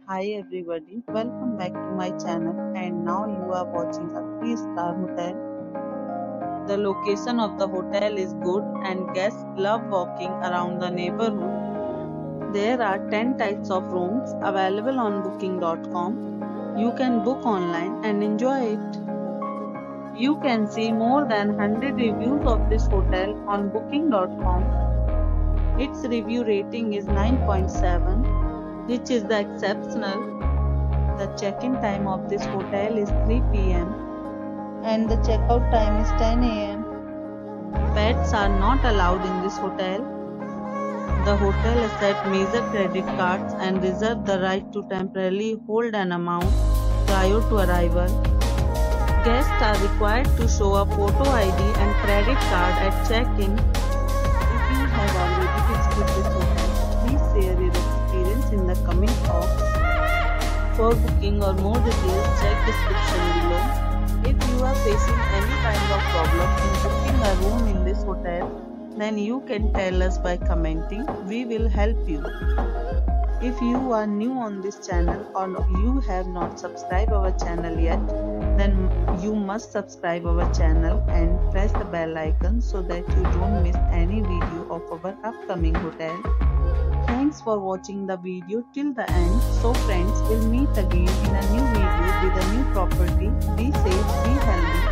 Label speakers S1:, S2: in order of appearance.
S1: Hi everybody, welcome back to my channel and now you are watching a 3-star hotel. The location of the hotel is good and guests love walking around the neighborhood. There are 10 types of rooms available on booking.com. You can book online and enjoy it. You can see more than 100 reviews of this hotel on booking.com. Its review rating is 9.7, which is the exceptional. The check-in time of this hotel is 3 p.m. and the checkout time is 10 a.m. Pets are not allowed in this hotel. The hotel accepts major credit cards and reserves the right to temporarily hold an amount prior to arrival. Guests are required to show a photo ID and credit card at check-in. If you have already visited this hotel, please share your experience in the comment box. For booking or more details, check description below. If you are facing any kind of problem in booking a room in this hotel, then you can tell us by commenting. We will help you. If you are new on this channel or you have not subscribed our channel yet, then you must subscribe our channel and press the bell icon so that you don't miss any video of our upcoming hotel. Thanks for watching the video till the end. So friends, we'll meet again in a new video with a new property. Be safe, be healthy.